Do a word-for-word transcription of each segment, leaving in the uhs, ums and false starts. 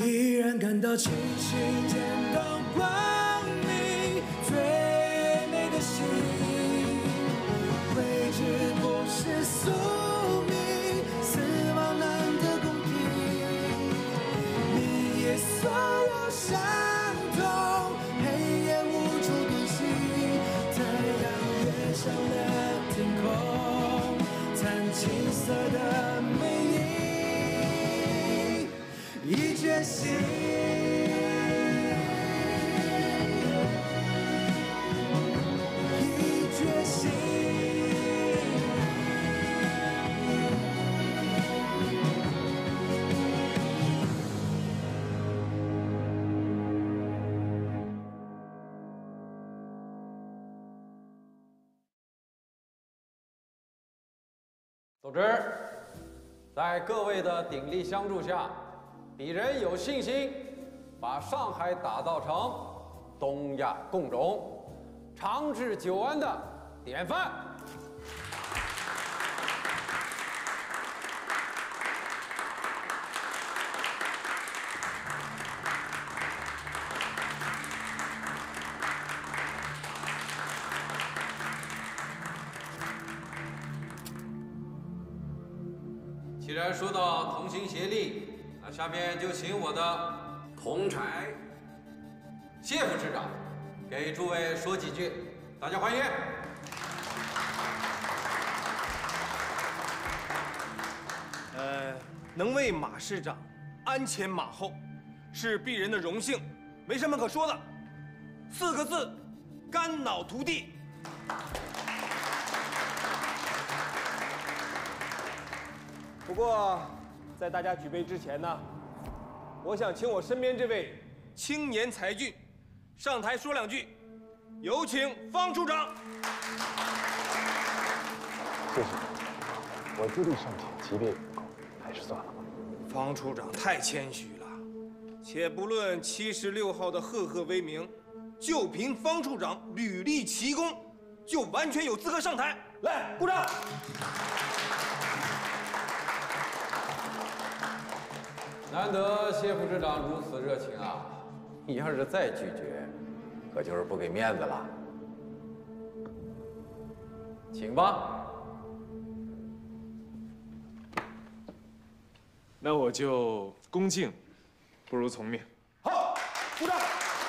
依然感到清醒，见到光明，最美的心。未知不是宿命，死亡难得公平。你也所有伤痛，黑夜无处遁形。太阳跃上了天空，惨青色的背影，已觉醒。已觉醒。 总之，在各位的鼎力相助下，鄙人有信心把上海打造成东亚共荣、长治久安的典范。既然说到同心协力，那下面就请我的同柴谢副市长给诸位说几句，大家欢迎。 呃，能为马市长鞍前马后，是鄙人的荣幸，没什么可说的。四个字：肝脑涂地。不过，在大家举杯之前呢，我想请我身边这位青年才俊上台说两句，有请方处长。 谢谢，我资历尚浅，级别也不够，还是算了吧。 方处长太谦虚了，且不论七十六号的赫赫威名，就凭方处长屡立奇功，就完全有资格上台。来，鼓掌！ 难得谢副市长如此热情啊！你要是再拒绝，可就是不给面子了。请吧。 那我就恭敬，不如从命。 好，鼓掌。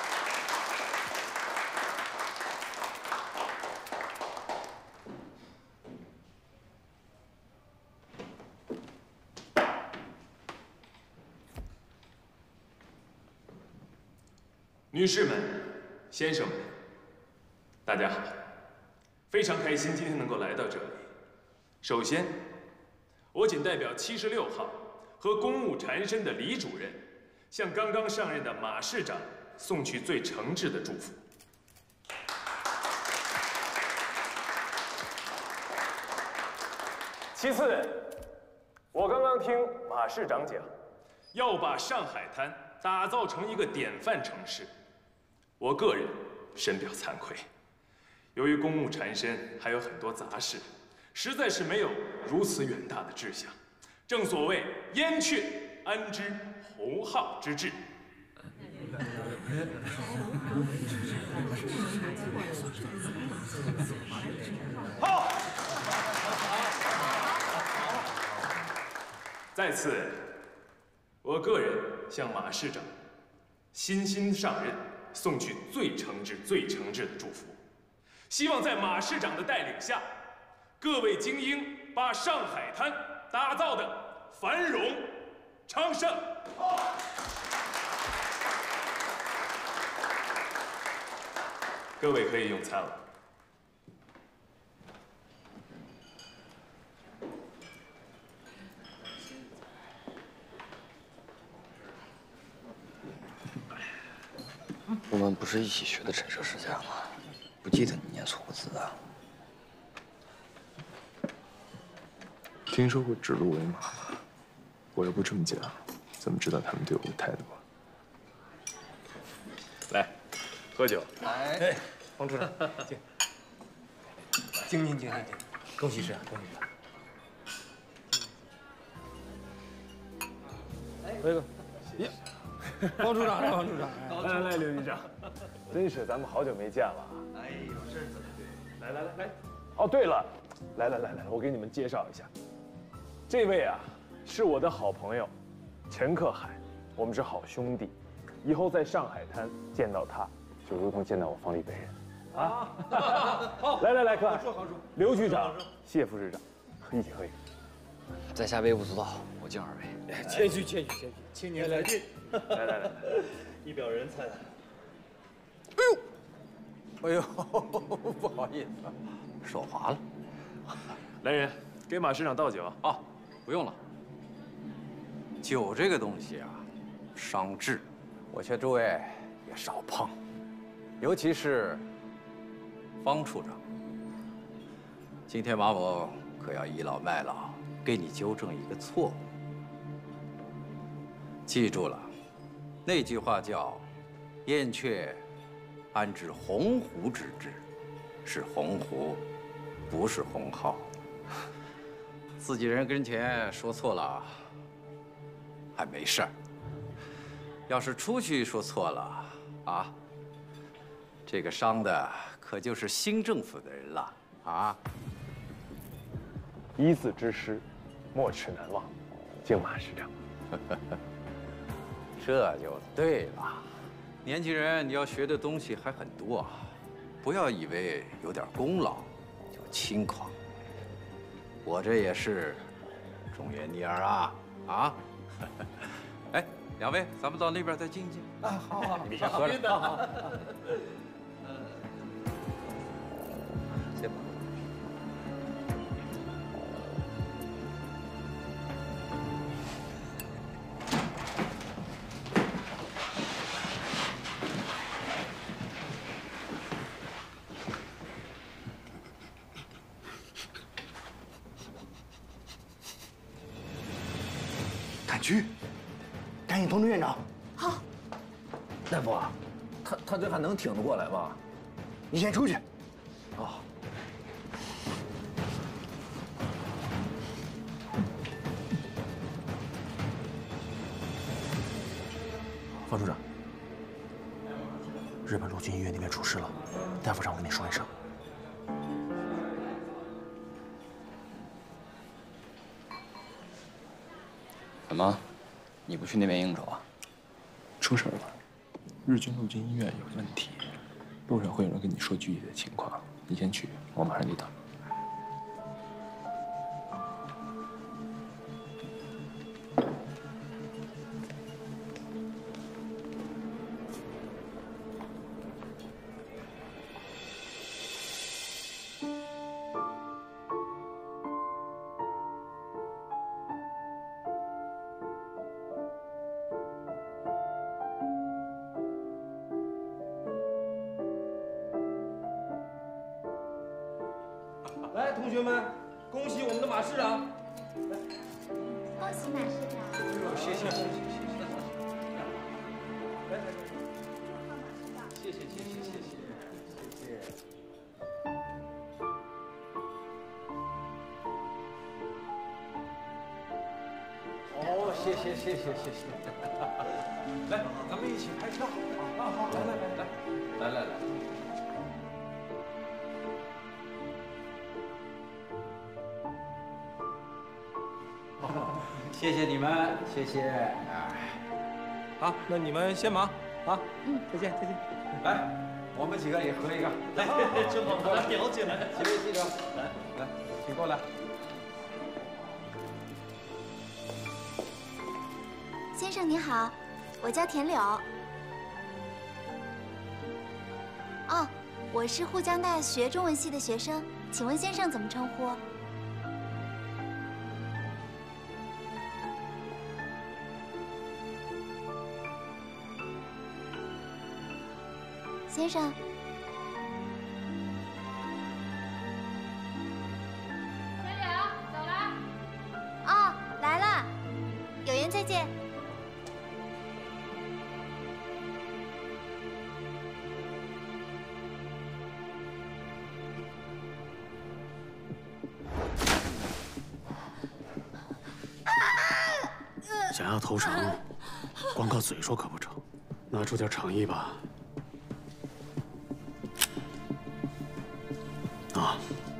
女士们、先生们，大家好！非常开心今天能够来到这里。首先，我谨代表七十六号和公务缠身的李主任，向刚刚上任的马市长送去最诚挚的祝福。其次，我刚刚听马市长讲，要把上海滩打造成一个典范城市。我个人深表惭愧，由于公务缠身，还有很多杂事，实在是没有如此远大的志向。正所谓燕雀安知鸿鹄之志。好，在此，我个人向马市长新新上任送去最诚挚、最诚挚的祝福，希望在马市长的带领下，各位精英把上海滩打造的繁荣昌盛。各位可以用餐了。 我们不是一起学的陈设世家吗？不记得你念错过字啊？ 听说过指鹿为马吗？我又不这么讲，怎么知道他们对我的态度啊？来，喝酒。 来，方处长，敬，敬敬敬敬敬，恭喜师长，恭喜师长。回哥，呀， 方处长，方处长， 来来来，刘局长，真是咱们好久没见了。哎呦，这是怎么对？来来来来，哦对了，来来来来，我给你们介绍一下，这位啊是我的好朋友陈克海，我们是好兄弟，以后在上海滩见到他，就如同见到我方力本人。啊，好，来来来，克海，刘局长，谢副市长，一起喝一个。 在下微不足道，我敬二位。 谦虚谦虚谦虚， 青年才俊， 来来来， 一表人才。 哎呦，不好意思，手滑了。 来人，给马市长倒酒。 哦，不用了。酒这个东西啊，伤志，我劝诸位也少碰，尤其是方处长。今天马某可要倚老卖老，给你纠正一个错误。记住了，那句话叫“燕雀安知鸿鹄之志”，是鸿鹄，不是鸿浩。自己人跟前说错了还没事儿，要是出去说错了啊，这个伤的可就是新政府的人了啊！ 一字之师，没齿难忘，敬马市长。 这就对了，年轻人，你要学的东西还很多啊，不要以为有点功劳就轻狂。我这也是中原女儿啊啊！哎，两位，咱们到那边再静一静啊。好好，你们先喝着。好好。先吧。 敢去，赶紧通知院长。 好。 大夫啊，他他这还能挺得过来吗？你先出去。哦。 方处长，日本陆军医院那边出事了，大夫让我跟你说一声。 怎么，你不去那边应酬啊？ 出事了，日军陆军医院有问题，路上会有人跟你说具体的情况，你先去，我马上就到。 来，同学们，恭喜我们的马市长！ 恭喜马市长！ 谢谢，谢谢，谢谢。来来来，谢谢，谢谢，谢谢，谢谢。哦，谢谢，谢谢，谢谢。来，咱们一起拍照啊！好，来来来来来来来。 谢谢你们，谢谢。哎， 好，那你们先忙啊！嗯，再见，再见。 来，我们几个也喝一个。 来，这把把他聊起来。 几位记者，来来，请过来。 先生您好，我叫田柳。哦，我是沪江大学中文系的学生，请问先生怎么称呼？先生， 田柳，走了。 哦，来了，有缘再见。 想要投诚， 光靠嘴说可不成，拿出点诚意吧。啊！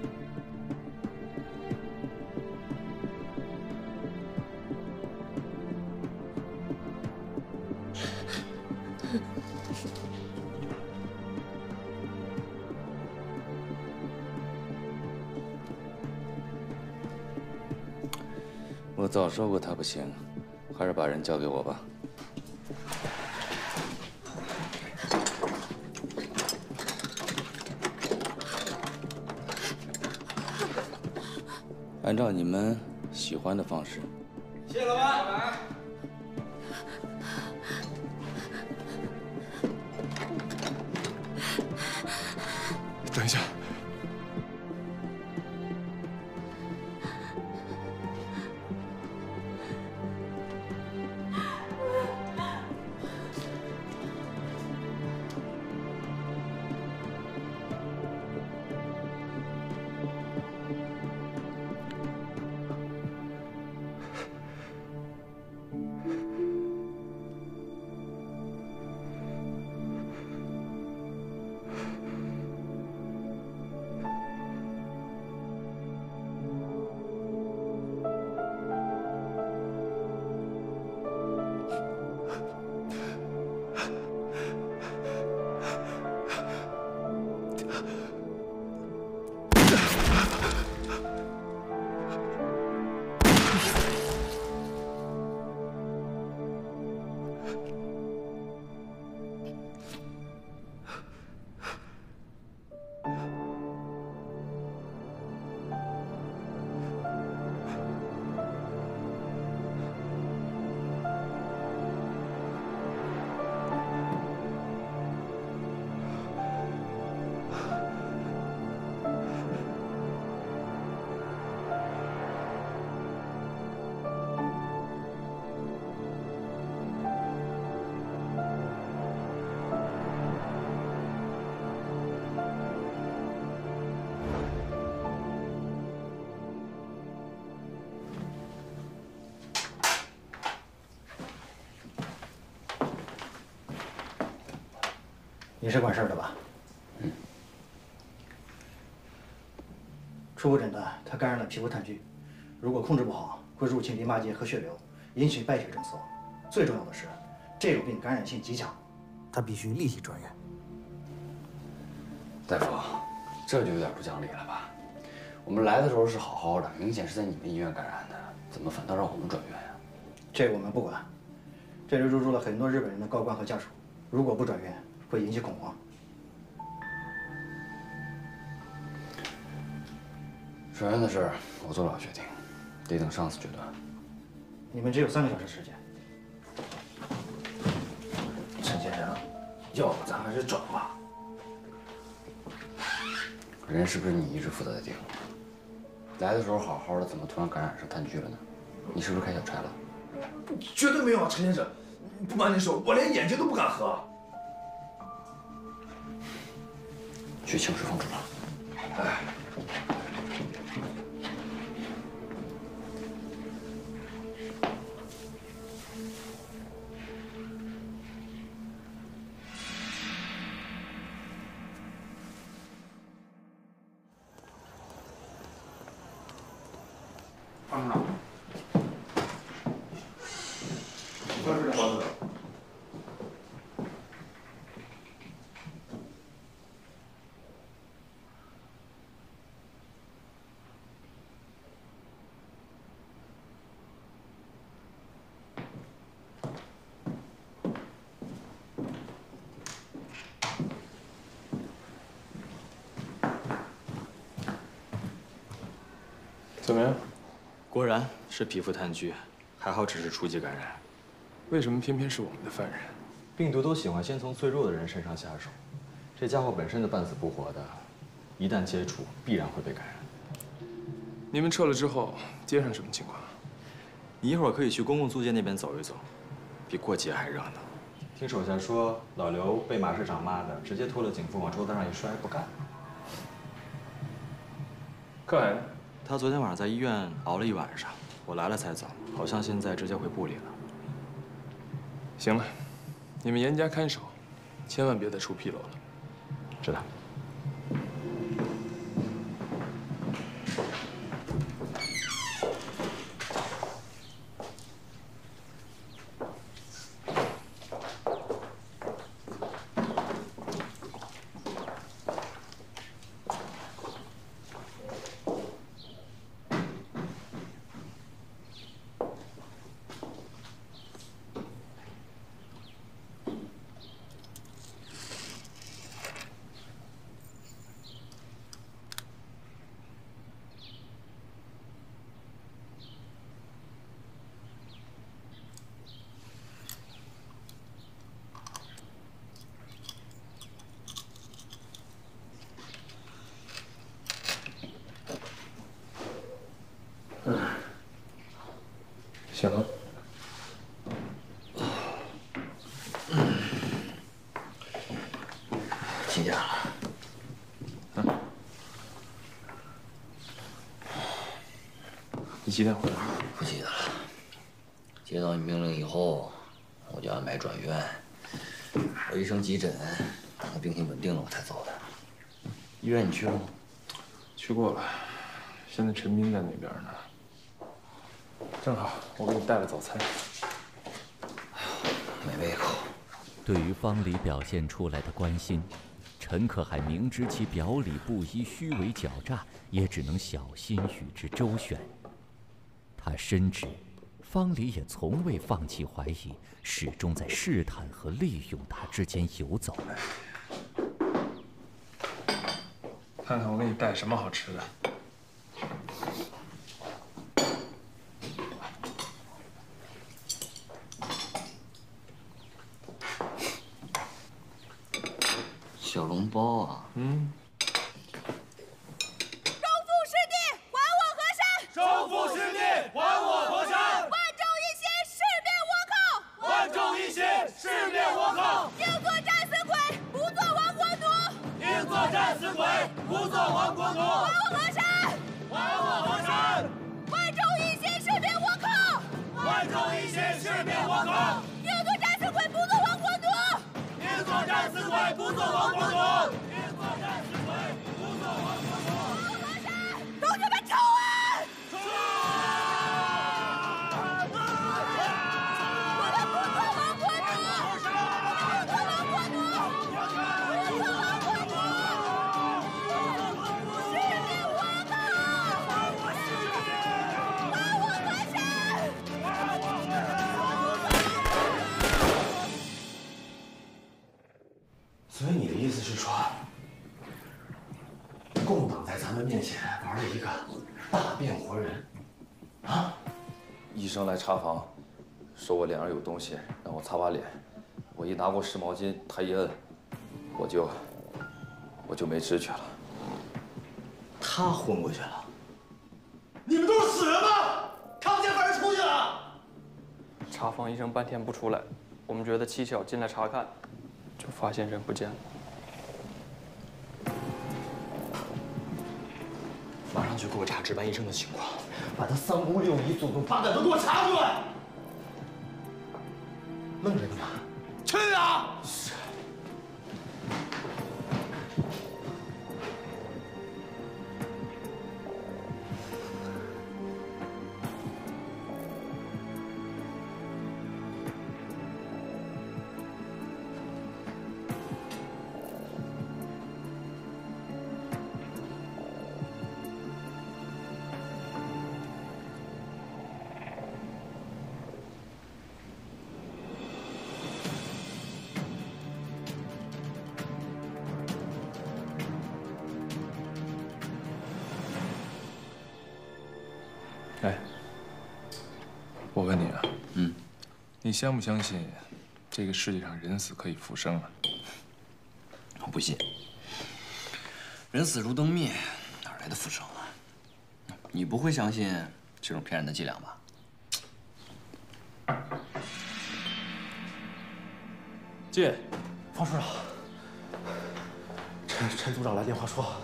我早说过他不行，还是把人交给我吧。按照你们喜欢的方式。 谢谢老板。 等一下。 你是管事儿的吧？ 嗯。 初步诊断，他感染了皮肤炭疽，如果控制不好，会入侵淋巴结和血流，引起败血症死亡。最重要的是，这种病感染性极强，他必须立即转院。 大夫，这就有点不讲理了吧？我们来的时候是好好的，明显是在你们医院感染的，怎么反倒让我们转院呀？ 这个我们不管。这里入住了很多日本人的高官和家属，如果不转院，会引起恐慌。 转院的事我做不了决定，得等上司决断。 你们只有三个小时时间。 陈先生，要不咱还是转吧。 人是不是你一直负责的定？来的时候好好的，怎么突然感染上炭疽了呢？你是不是开小差了？ 绝对没有啊，陈先生。不瞒您说，我连眼睛都不敢合。 去请示方处长。 哎。 方处长。 方处长，方处长。 怎么样？ 果然是皮肤炭疽，还好只是初级感染。 为什么偏偏是我们的犯人？ 病毒都喜欢先从最弱的人身上下手，这家伙本身就半死不活的，一旦接触必然会被感染。 你们撤了之后，街上什么情况？ 你一会儿可以去公共租界那边走一走，比过节还热闹。听手下说，老刘被马市长骂的，直接脱了警服往桌子上一摔，不干。 可海呢？ 他昨天晚上在医院熬了一晚上，我来了才走，好像现在直接回部里了。 行了，你们严加看守，千万别再出纰漏了。知道。 行了。 几点了？ 嗯。你几点回来？ 不记得了。接到你命令以后，我就安排转院，我医生急诊，等他病情稳定了我才走的。医院你去了吗？ 去过了，现在陈斌在那边呢。 正好，我给你带了早餐。 没胃口。 对于方离表现出来的关心，陈可海明知其表里不一、虚伪狡诈，也只能小心与之周旋。他深知，方离也从未放弃怀疑，始终在试探和利用他之间游走。 看看我给你带什么好吃的。 小笼包啊，嗯。 收复失地，还我河山！ 收复失地，还我河山！ 万众一心，誓灭倭寇！ 万众一心，誓灭倭寇！ 应作战死鬼，不做亡国奴！ 应作战死鬼，不做亡国奴！ 还我河山！ 还我河山！ 万众一心，誓灭倭寇！ 万众一心，誓灭倭寇！ 应作战死鬼，不做亡国奴！ 应作战死鬼，不做亡国奴！应作战死鬼，不做亡国奴！ 河山，同志们冲啊！ 冲啊！ 我们不做亡国奴！不做亡国奴！不做亡国奴！誓灭倭寇！还我誓灭！还我河山！ 还我河山！ 所以你的意思是说，共党在咱们面前玩了一个大变活人，啊？ 医生来查房，说我脸上有东西，让我擦把脸。我一拿过湿毛巾，他一摁，我就我就没知觉了。 他昏过去了。 你们都是死人吗？看不见犯人出去了。 查房医生半天不出来，我们觉得蹊跷，进来查看。 就发现人不见了， 马上去给我查值班医生的情况，把他三宫六仪、祖宗八代都给我查出来。愣着干嘛？ 去啊！ 是。 哎，我问你啊， 嗯， 你相不相信这个世界上人死可以复生啊？ 我不信。人死如灯灭，哪来的复生啊？你不会相信这种骗人的伎俩吧？ 进。 方处长，陈陈组长来电话说，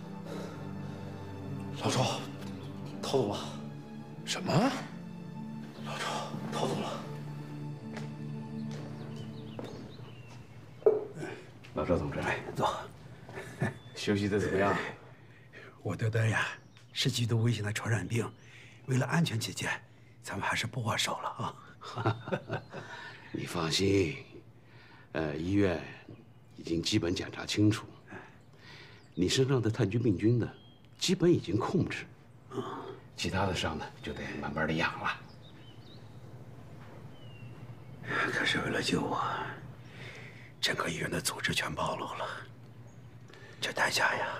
老赵逃走了。 什么？ 老赵逃走了。 坐，同志。 哎，坐。 休息的怎么样？ 我得的呀是极度危险的传染病，为了安全起见，咱们还是不握手了啊。 你放心，呃，医院已经基本检查清楚，你身上的炭疽病菌呢，基本已经控制，其他的伤呢就得慢慢的养了。 可是为了救我，整个医院的组织全暴露了，这代价呀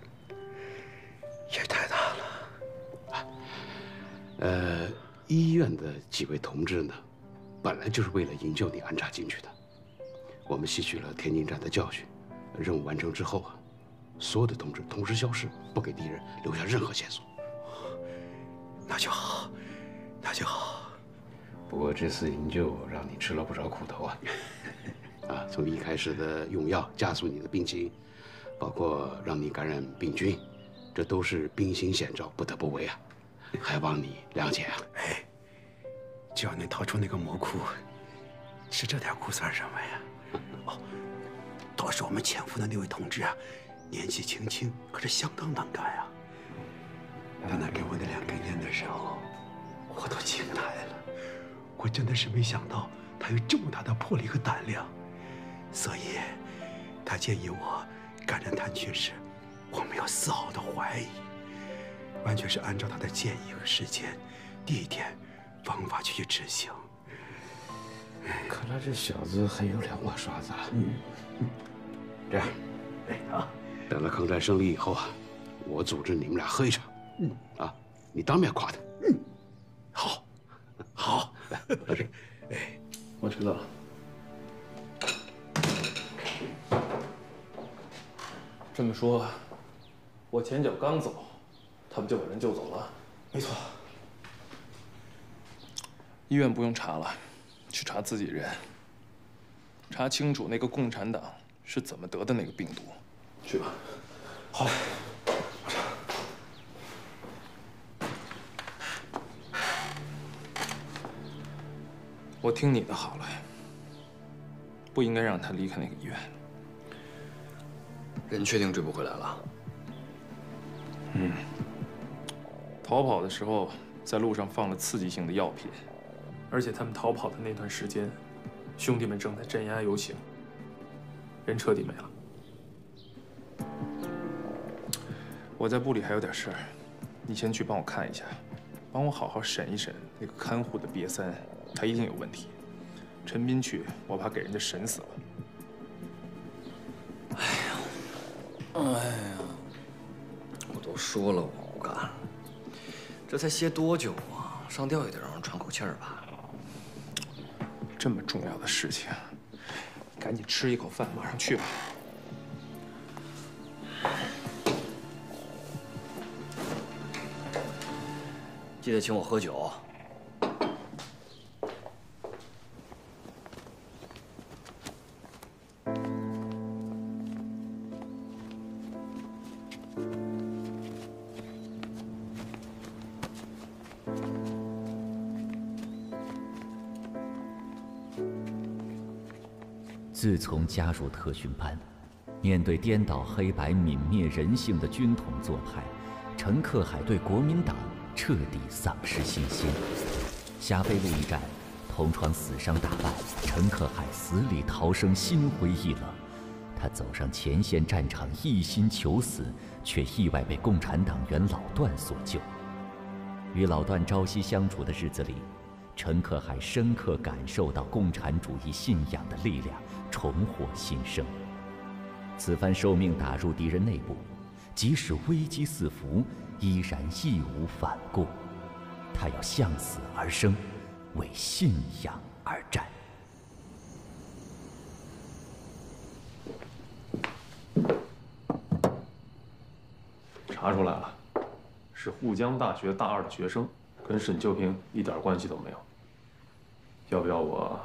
也太大了。 呃，医院的几位同志呢，本来就是为了营救你安插进去的。我们吸取了天津站的教训，任务完成之后啊，所有的同志同时消失，不给敌人留下任何线索。 那就好，那就好。 不过这次营救让你吃了不少苦头啊！啊，从一开始的用药加速你的病情，包括让你感染病菌，这都是兵行险招，不得不为啊！还望你谅解啊！ 哎，只要能逃出那个魔窟，吃这点苦算什么呀？哦，倒是我们潜伏的那位同志啊，年纪轻轻，可是相当能干啊。他那给我那两根烟的时候，我都惊呆了。我真的是没想到他有这么大的魄力和胆量，所以，他建议我感染炭疽时，我没有丝毫的怀疑，完全是按照他的建议和时间、地点、方法去执行。 看来这小子很有两把刷子啊。嗯嗯，这样，哎啊，等到抗战胜利以后啊，我组织你们俩喝一场。嗯啊，你当面夸他。嗯，好，好。来，喝水。 哎，我知道了。 这么说，我前脚刚走，他们就把人救走了。 没错。 医院不用查了，去查自己人，查清楚那个共产党是怎么得的那个病毒。去吧。 好嘞。 我听你的好了，不应该让他离开那个医院。 人确定追不回来了？ 嗯。逃跑的时候，在路上放了刺激性的药品，而且他们逃跑的那段时间，兄弟们正在镇压游行，人彻底没了。我在部里还有点事儿，你先去帮我看一下，帮我好好审一审那个看护的瘪三。他一定有问题。陈斌去，我怕给人家审死了。 哎呀，哎呀，我都说了我不干了，这才歇多久啊？上吊也得让人喘口气儿吧。 这么重要的事情，赶紧吃一口饭，马上去吧。 记得请我喝酒。 自从加入特训班，面对颠倒黑白、泯灭人性的军统做派，陈克海对国民党彻底丧失信心。霞飞路一战，同窗死伤大半，陈克海死里逃生，心灰意冷。他走上前线战场，一心求死，却意外被共产党员老段所救。与老段朝夕相处的日子里，陈克海深刻感受到共产主义信仰的力量，重获新生。此番受命打入敌人内部，即使危机四伏，依然义无反顾。他要向死而生，为信仰而战。 查出来了，是沪江大学大二的学生，跟沈秋平一点关系都没有。要不要我？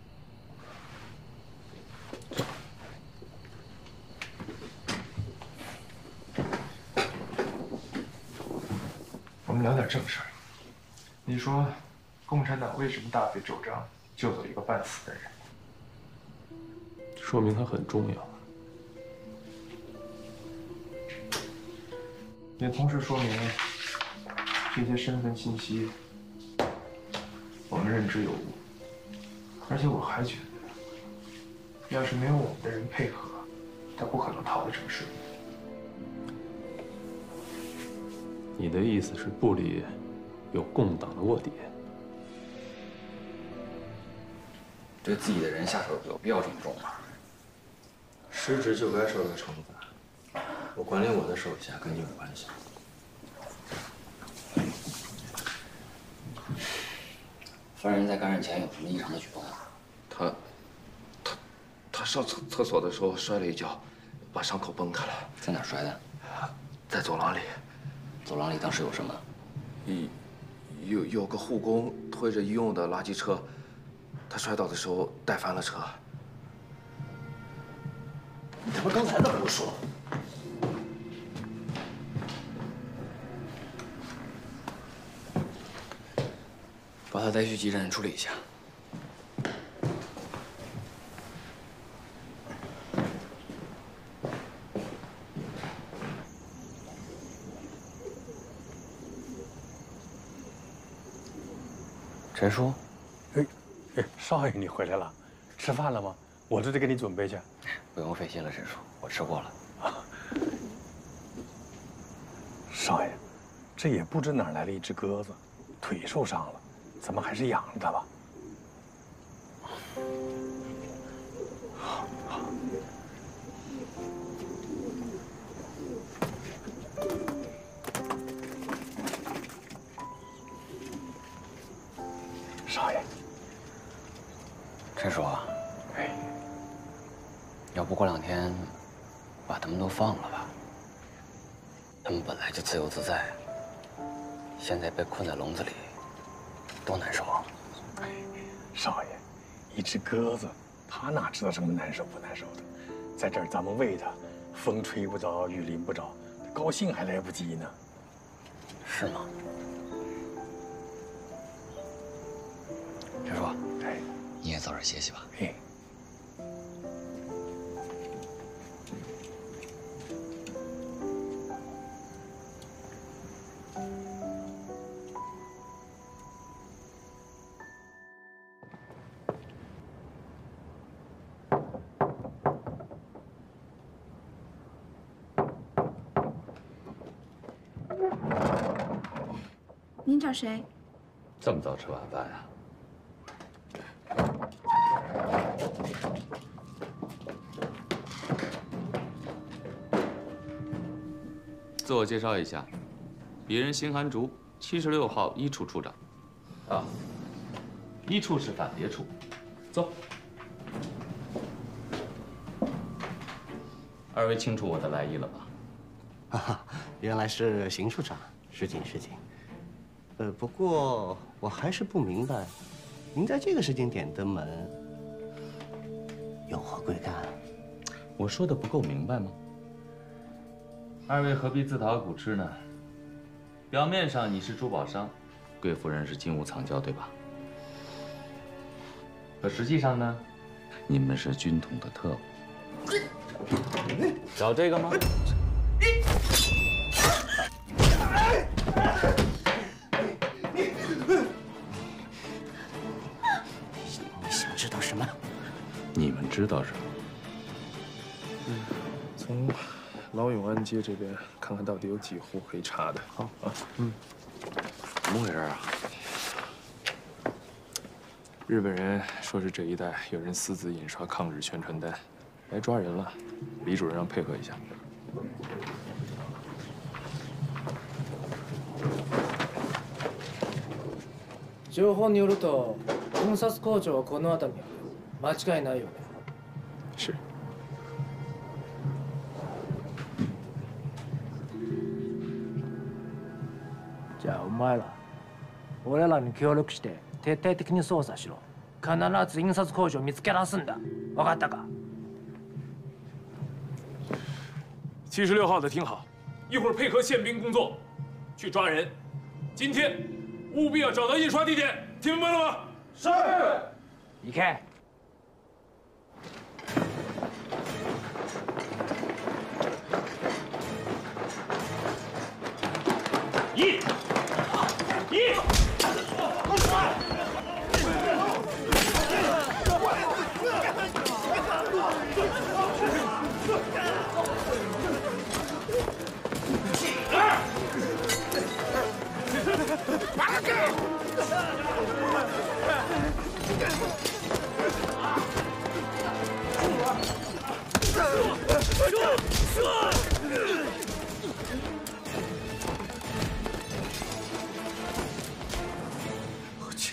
我们聊点正事儿。你说，共产党为什么大费周章救走一个半死的人？ 说明他很重要。 也同时说明这些身份信息我们认知有误。而且我还觉得，要是没有我们的人配合，他不可能逃得这么顺利。 你的意思是部里有共党的卧底？ 对自己的人下手有必要这么重吗？ 失职就该受到惩罚。我管理我的手下跟你有关系。 犯人在感染前有什么异常的举动吗？ 他，他，他上厕厕所的时候摔了一跤，把伤口崩开了。 在哪摔的？ 在走廊里。 走廊里当时有什么？ 一，有有个护工推着医用的垃圾车，他摔倒的时候带翻了车。 你他妈刚才怎么不说？把他带去急诊处理一下。陈叔， 哎，哎，少爷你回来了，吃饭了吗？我这就给你准备去。 不用费心了，陈叔，我吃过了。 啊，少爷，这也不知哪来了一只鸽子，腿受伤了。咱们还是养着它吧。好，好。少爷， 陈叔， 哎， 要不过两天把他们都放了吧？他们本来就自由自在，现在被困在笼子里。多难受啊！ 哎，少爷，一只鸽子，它哪知道什么难受不难受的？在这儿咱们喂它，风吹不着，雨淋不着，高兴还来不及呢。 是吗？陈叔， 哎， 你也早点歇息吧。 哎。 您找谁？ 这么早吃晚饭呀？ 自我介绍一下，鄙人邢寒竹，七十六号一处处长。啊，一处是反谍处。走。二位清楚我的来意了吧？ 啊，原来是邢处长，失敬失敬。呃，不过我还是不明白，您在这个时间点登门，有何贵干？ 我说的不够明白吗？二位何必自讨苦吃呢？表面上你是珠宝商，贵夫人是金屋藏娇，对吧？可实际上呢，你们是军统的特务。找这个吗？ 你想知道什么？ 你们知道什么？ 嗯，从老永安街这边看看到底有几户可以查的。好啊，嗯， 怎么回事啊？ 日本人说是这一带有人私自印刷抗日宣传单，来抓人了。李主任让配合一下。 情報によると、印刷工場はこの辺りにある。間違いないよね。 是。 じゃあお前ら、俺らに協力して徹底的に捜査しろ。必ず印刷工場を見つけ出すんだ。分かったか？ 七十六号的听好，一会儿配合宪兵工作，去抓人。今天务必要找到印刷地点，听明白了吗？是。 行け。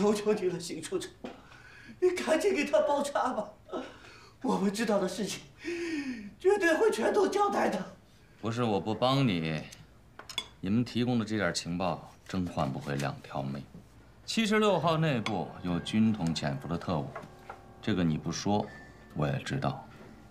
求求你了，邢处长，你赶紧给他包扎吧。我们知道的事情，绝对会全都交代的。 不是我不帮你，你们提供的这点情报真换不回两条命。七十六号内部有军统潜伏的特务，这个你不说，我也知道。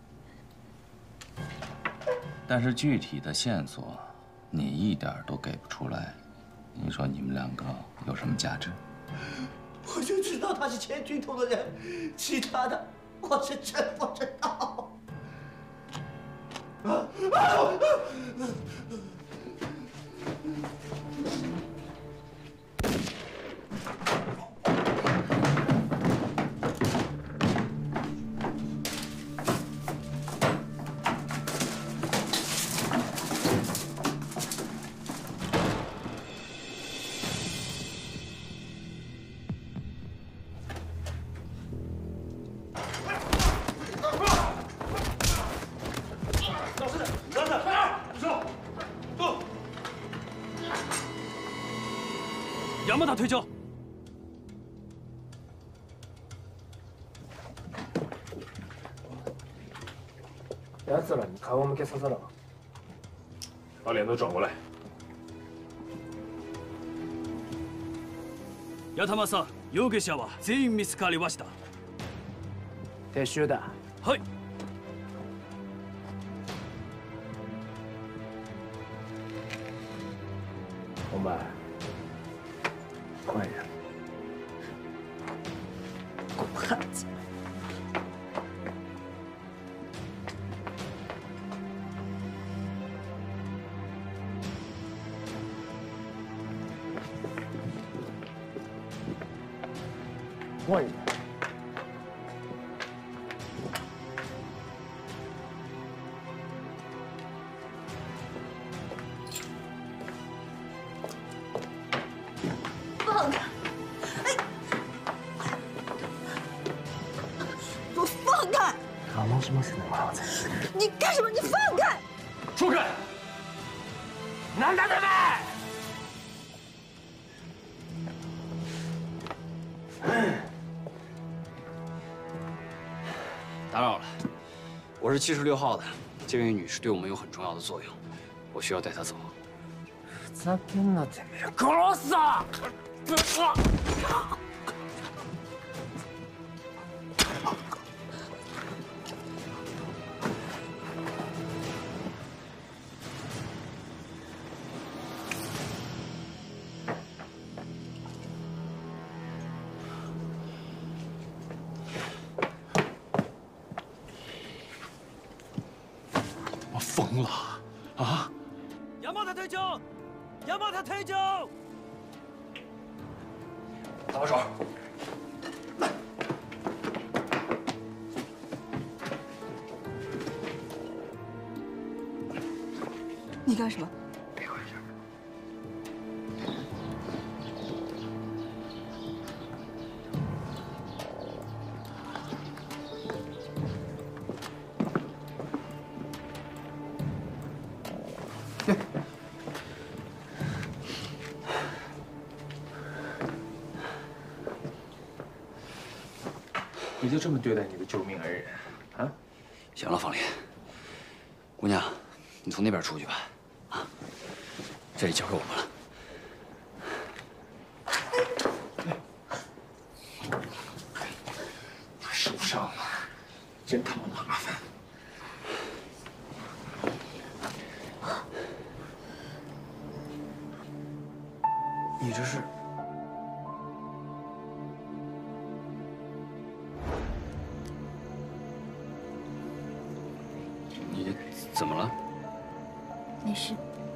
但是具体的线索，你一点都给不出来。你说你们两个有什么价值？ 我就知道他是前军统的人，其他的我是真不知道。啊啊！ 山田隊長。 奴らに顔向けさせろ。 把脸都转过来。 八幡さん、容疑者は全員見つかりました。 撤収だ。 はい。 お前。快点！ 狗汉子！ 快点！ 放开！哎，我放开！ 楽しませてもらおうぜ。 你干什么？你放开！ 出开！ なんだてめえ！打扰了，我是七十六号的，这位女士对我们有很重要的作用，我需要带她走。 ふざけんなてめえ！殺すぞ！ 我疯了啊！ 山田隊長，山田隊長。 搭把手。来。 你干什么？ 别回去。 你就这么对待你的救命恩人，啊？ 行了，方林，姑娘，你从那边出去吧，啊，这里交给我们了。 受伤了，真他妈麻烦。 你这是？你怎么了？ 没事。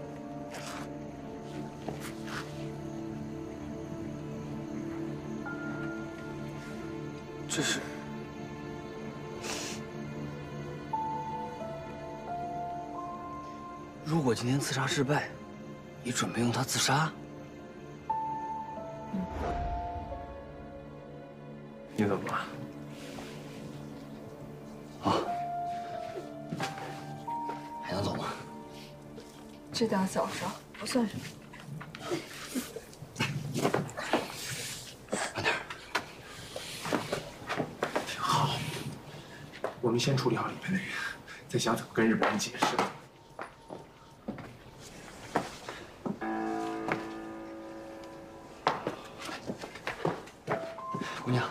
这是？如果今天刺杀失败，你准备用它自杀？ 嗯。 你怎么了？ 啊？还能走吗？ 这点小伤不算什么。 慢点。 我们先处理好里面那个，再想怎么跟日本人解释。 姑娘，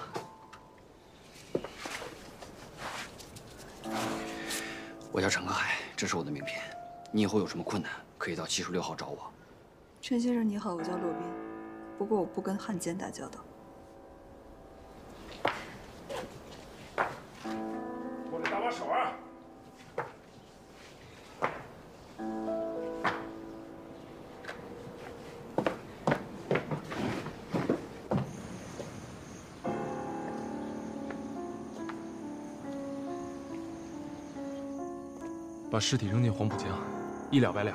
我叫陈克海，这是我的名片。你以后有什么困难，可以到七十六号找我。 陈先生你好，我叫骆宾，不过我不跟汉奸打交道。 过来搭把手啊！ 把尸体扔进黄浦江，一了百了。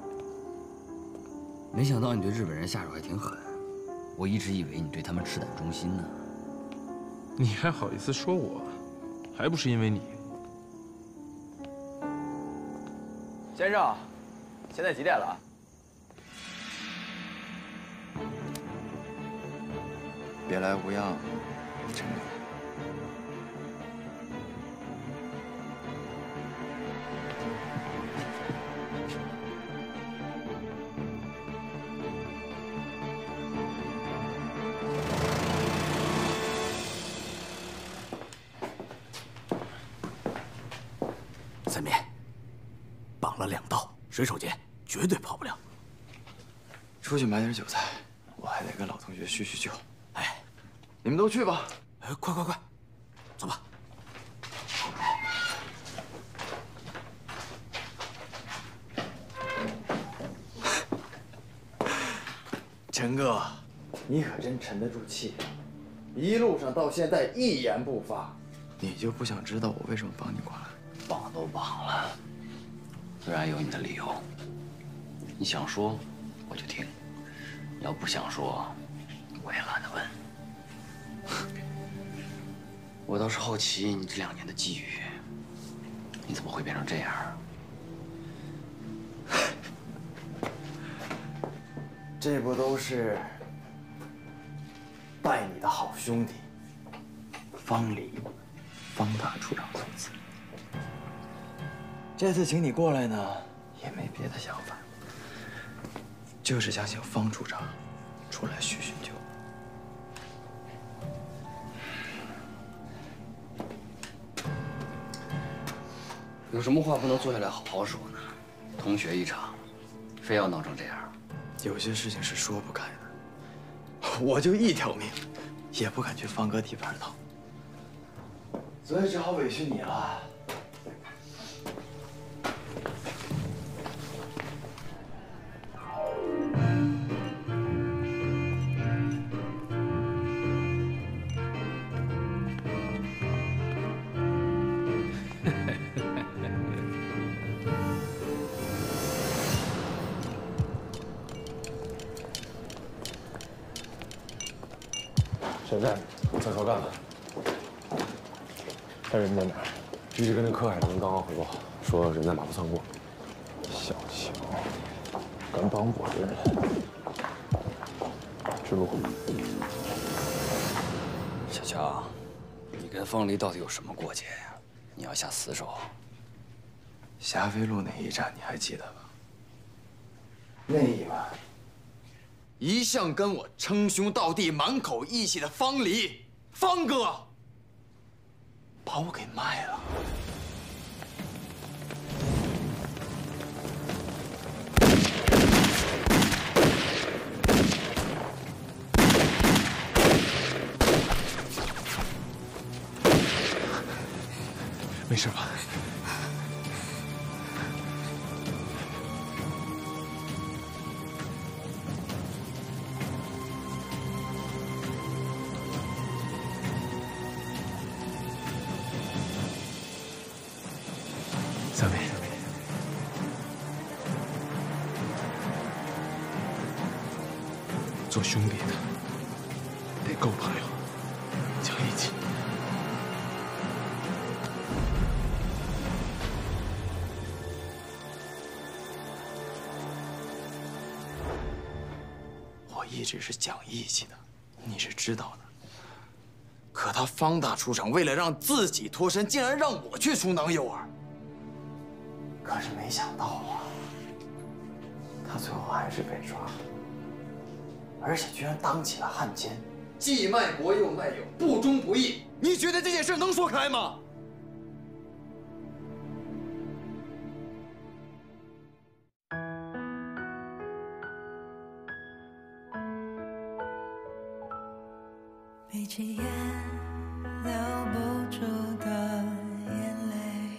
没想到你对日本人下手还挺狠，我一直以为你对他们赤胆忠心呢。 你还好意思说我？还不是因为你。 先生，现在几点了？别来无恙，陈哥。 三面，绑了两道，水手间绝对跑不了。 出去买点酒菜，我还得跟老同学叙叙旧。哎，你们都去吧。 哎，快快快，走吧。 陈哥，你可真沉得住气，一路上到现在一言不发。你就不想知道我为什么帮你过来？ 绑都绑了，自然有你的理由。你想说，我就听；你要不想说，我也懒得问。我倒是好奇你这两年的际遇，你怎么会变成这样？ 这不都是拜你的好兄弟方离、方大处长所赐。 这次请你过来呢，也没别的想法，就是想请方处长出来叙叙旧。 有什么话不能坐下来好好说呢？同学一场，非要闹成这样。 有些事情是说不开的，我就一条命，也不敢去方哥地盘讨，所以只好委屈你了。 沈战，在河干了。他人在哪儿？局长跟那柯海龙刚刚汇报，说人在马步仓库。小乔，敢帮我的人，指路。 小乔，你跟方离到底有什么过节呀？你要下死手？ 霞飞路那一战你还记得吧？那一晚。 一向跟我称兄道弟、满口义气的方离，方哥，把我给卖了。 没事吧？ 三妹，做兄弟的得够朋友，讲义气。 我一直是讲义气的，你是知道的。可他方大出场，为了让自己脱身，竟然让我去充当诱饵。 可是没想到啊，他最后还是被抓了，而且居然当起了汉奸， 既卖国又卖友，不忠不义。你觉得这件事能说开吗？ 闭起眼，留不住的眼泪。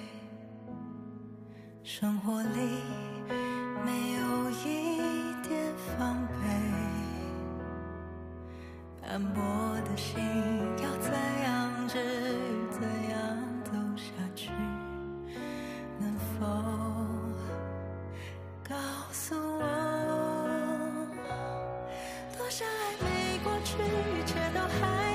生活里没有一点防备，斑驳的心要怎样治愈，怎样走下去？能否告诉我，多少爱没过去，一切都还。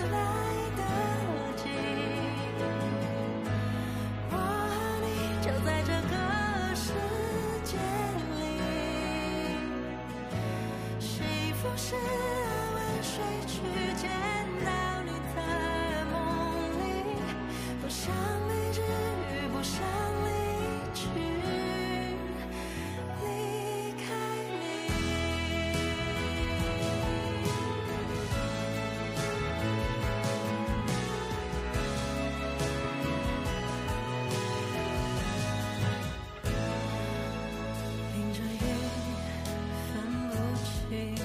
是安稳睡去，见到你在梦里，不想被治愈，不想离去，离开你。淋着雨，分不清。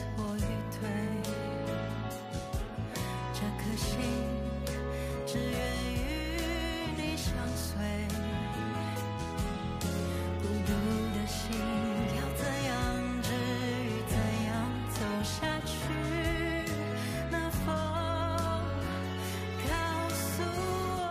心只愿与你相随，孤独的心要怎样治愈，怎样走下去？能否告诉我，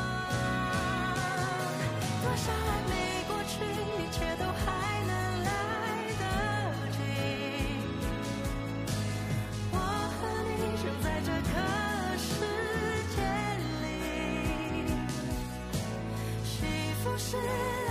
多少爱没过去，一切都还能来得及。我和你就在这个。 是。